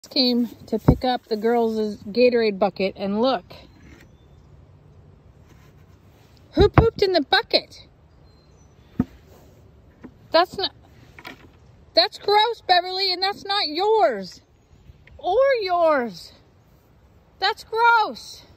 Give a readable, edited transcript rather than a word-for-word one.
Came to pick up the girls' Gatorade bucket, and look. Who pooped in the bucket? That's gross, Beverly, and that's not yours. Or yours. That's gross.